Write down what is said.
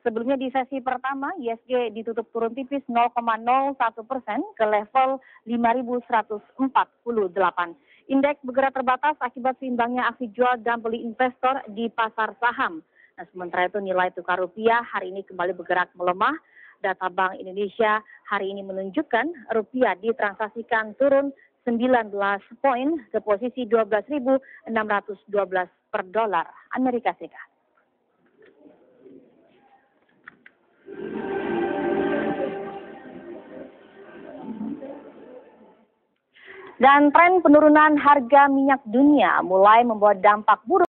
Sebelumnya di sesi pertama, ISG ditutup turun tipis 0,01% ke level 5.148. Indeks bergerak terbatas akibat seimbangnya aksi jual dan beli investor di pasar saham. Nah, sementara itu nilai tukar rupiah hari ini kembali bergerak melemah. Data Bank Indonesia hari ini menunjukkan rupiah ditransaksikan turun 19 poin ke posisi 12.612 per dolar Amerika Serikat. Dan tren penurunan harga minyak dunia mulai membawa dampak buruk